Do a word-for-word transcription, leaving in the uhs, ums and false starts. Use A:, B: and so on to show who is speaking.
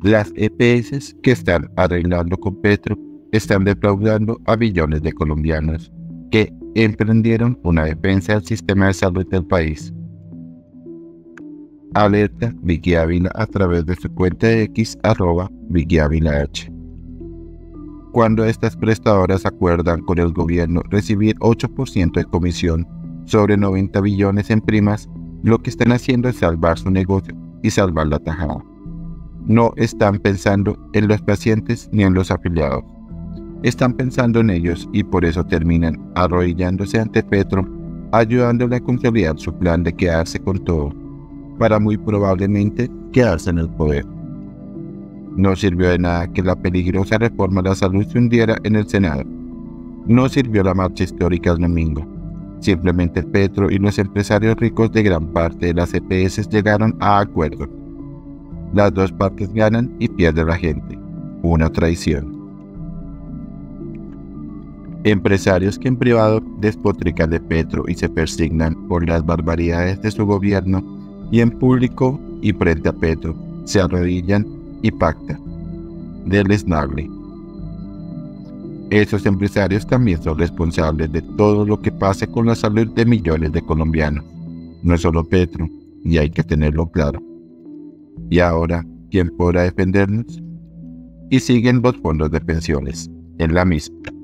A: Las E P S que están arreglando con Petro están defraudando a millones de colombianos que emprendieron una defensa del sistema de salud del país. Alerta Vicky Ávila a través de su cuenta de X arroba Vicky Ávila H. Cuando estas prestadoras acuerdan con el gobierno recibir ocho por ciento de comisión sobre noventa billones en primas, lo que están haciendo es salvar su negocio y salvar la tajada. No están pensando en los pacientes ni en los afiliados. Están pensando en ellos y por eso terminan arrodillándose ante Petro, ayudándole a consolidar su plan de quedarse con todo, para muy probablemente quedarse en el poder. No sirvió de nada que la peligrosa reforma de la salud se hundiera en el Senado. No sirvió la marcha histórica el domingo. Simplemente Petro y los empresarios ricos de gran parte de las E P S llegaron a acuerdo. Las dos partes ganan y pierde la gente. Una traición. Empresarios que en privado despotrican de Petro y se persignan por las barbaridades de su gobierno, y en público y frente a Petro se arrodillan y pactan. Deleznable. Esos empresarios también son responsables de todo lo que pase con la salud de millones de colombianos. No es solo Petro, y hay que tenerlo claro. Y ahora, ¿quién podrá defendernos? Y siguen los fondos de pensiones, en la misma.